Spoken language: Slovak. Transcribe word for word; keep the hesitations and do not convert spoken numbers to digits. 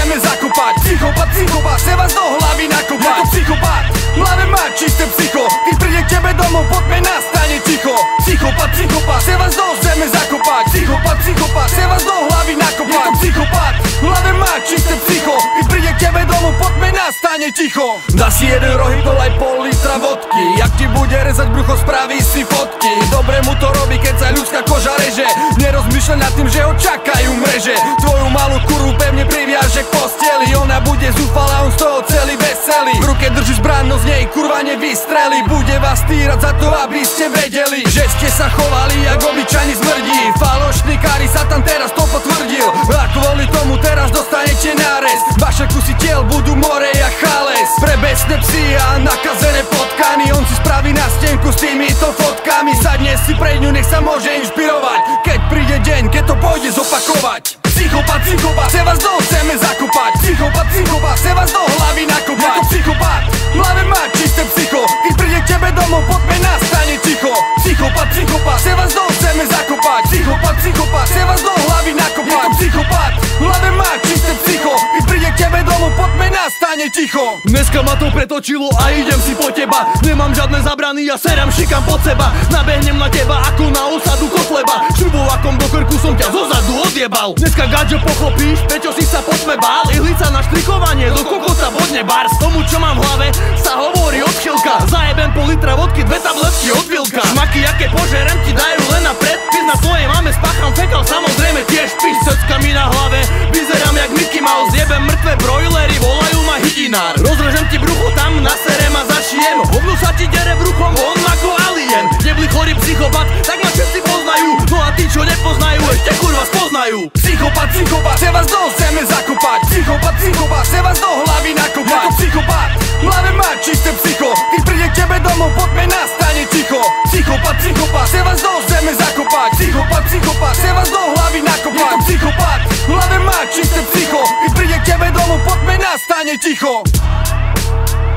chceme zakopať. Psychopat, psychopat, chce vás do hlavy nakopať. Je to psychopat, v hlave má čisté psycho. Keď príde k tebe domov, poďme nastane ticho. Psychopat, psychopat, chce vás do zeme zakopať. Psychopat, psychopat, chce vás do hlavy nakopať. Je to psychopat, v hlave má čisté psycho. Keď príde k tebe domov, poďme nastane ticho. Dá si jeden rohydol aj pol litra vodky. Jak ti bude rezať brucho, spraví si fotky. Dobre mu to robí, keď sa ľudská koža reže. Nerozmýšľa nad tým, že ho čakajú mreže. Tvoju malú kurvu pevne priviaže k posteli. Ona bude zúfala, on z toho celý veselý. V ruke drží zbraň, no z nej kurva nevystrelí. Bude vás týrať za to, aby ste vedeli, že ste sa chovali jak obyčajní smrdí. Falošný kári Satan teraz to potvrdil. A kvôli tomu teraz dostanete nárez. Vaše kusy tiel budú more jak chales. Pre besné psy a nakazené potkany. On si spraví na stenku s týmito fotkami. Sadne si pre ňu, nech sa môže inšpirovať. Keď príde deň, keď to pôjde zopakovať. Psychopat, psychopat, chce vás do zeme zakopať. Psychopat, psychopat, chce vás do hlavy nakopať. Je to psychopat, v hlave má čisté psycho. Keď príde k tebe domov, poďme nastane ticho. Psychopat, psychopat, chce vás do zeme zakopať. Psychopat, psychopat, chce vás do hlavy nakopať. Je to psychopat, v hlave má čisté psycho. Keď príde k tebe domov, poďme nastane ticho. Dneska ma to pretočilo a idem si po teba. Nemám žiadne zabrany, ja serám, šikam pod seba. Nabehnem na teba ako na osadu kotleba. Šrubovakom do krku som ťa zozadu odjebal. Dneska gadžo pochopíš, prečo si sa po tme bál. Ihlica na štrikovanie, do kokota bodne bars. Tomu čo mám v hlave, sa hovorí odchylka. Zajebem pol litra vodky, dve tabletky od Vilka. Šmaky jaké požerem ti dajú len na predpis. Na tvojej mame spácham fekal, samozrejme tiež píš. Ceckami na hlave, vyzerám jak Mickey Mouse. Jebem mŕtve brojlery, volajú ma hydinár. Rozrežem ti brucho, tam naserem a zašijem. Hovno sa ti dere bruchom, on ako alien. Nebli chorý psychopat, tak ma všetci poznajú. No a tí čo nepoznajú, ešte kurva spoznajú. Psychopat, psychopat, chce vás do zeme zakopať. Psychopat, psychopat, chce vás do hlavy nakopať. Je to psychopat, v hlave má čisté psycho. Keď príde k tebe domov, poďme nastane ticho. Psychopat, psychopat, chce vás do zeme zakopať. Psychopat, psychopat, chce vás do hlavy nakopať. Je to psychopat, v hlave má čisté psycho. Keď príde k tebe domov, poďme nastane ticho.